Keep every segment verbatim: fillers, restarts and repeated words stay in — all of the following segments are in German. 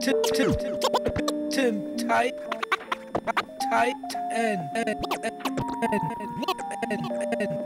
Tim, Tim, Tim, Tight, Tight, N, N, N, N, N, N.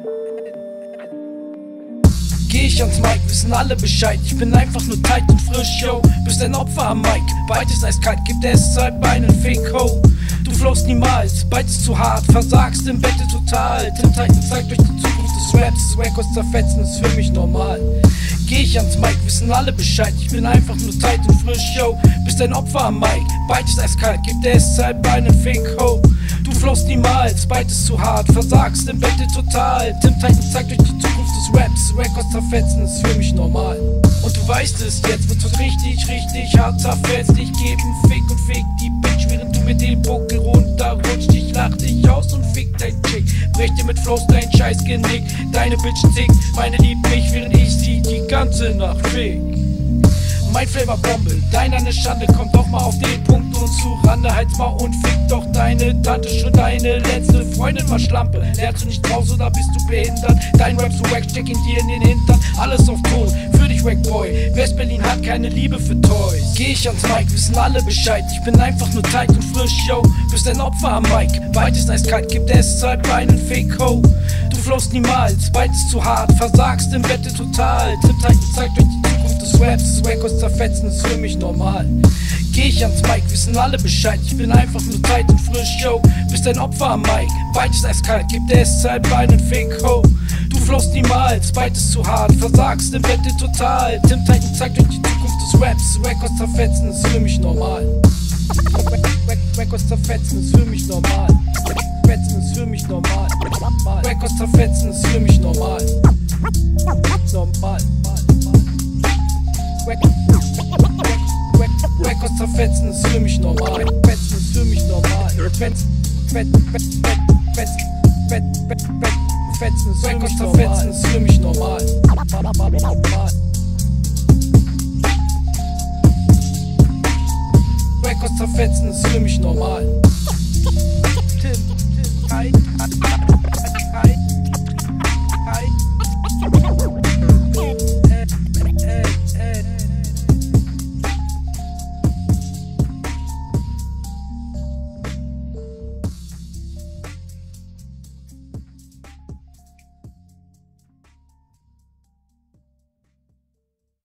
Geh ich ans Mic, wissen alle Bescheid. Ich bin einfach nur tight und frisch, yo. Bist ein Opfer am Mic, beides eiskalt, gibt es Zeit bei einem Fake Ho. Du flowst niemals, beides zu hart, versagst im Bette total. Tim Titan zeigt euch die Zukunft des Raps, Wackos zerfetzen ist für mich normal. Geh ich ans Mic, wissen alle Bescheid. Ich bin einfach nur tight und frisch, yo. Bist ein Opfer am Mic, beides eiskalt, gibt es Zeit bei einem Fake Ho. Du flowst niemals, beides zu hart, versagst im Bette total. Tim Titan zeigt euch die Zukunft des Raps, Wackos zerfetzen ist für mich normal. Und du weißt es, jetzt wird's was richtig, richtig hart zerfetzt. Ich geb einen Fick und fick die Bitch, während du mit den Buckel runterrutscht. Ich lach dich aus und fick dein Chick, brech dir mit Flows dein scheiß Genick. Deine Bitch tickt, meine liebt mich, während ich sie die ganze Nacht fick. Mein Flavor Bombe, deiner ne Schande, kommt doch mal auf den Punkt und zu Rande. Halt's mal und fick doch deine Tante, schon deine letzte Freundin war Schlampe. Lernst du nicht raus oder bist du behindert? Dein Rap so wack, steck ihn dir in den Hintern. Alles auf Ton, für dich Wack Boy. West-Berlin hat keine Liebe für Toys. Geh ich ans Mic, wissen alle Bescheid. Ich bin einfach nur tight und frisch, yo. Bist ein Opfer am Mic, beides eiskalt, gibt es Zeit bei einem Fake Ho. Du flowst niemals, beides zu hart, versagst im Bette total. Tim Titan zeigt euch die Zukunft des Raps, Wackos zerfetzen ist für mich normal. Geh ich ans Mic, wissen alle Bescheid. Ich bin einfach nur tight und frisch, yo. Bist ein Opfer am Mic, beides eiskalt, gibt es Zeit bei einem Fake Ho. Du flowst niemals, beides zu hart, versagst im Bette total. Tim Titan zeigt euch die Zukunft des Raps, Wackos zerfetzen ist für mich normal. Wackos zerfetzen ist für mich normal. Fetzen ist für mich normal. Wackos zerfetzen ist für mich normal. Normal. Wackos zerfetzen ist für mich normal. Fetzen ist für mich normal. Fetzen, fetzen, fetzen, fetzen, fetzen, fetzen ist für mich normal. Fetzen ist für mich normal. Wackos zerfetzen ist für mich normal.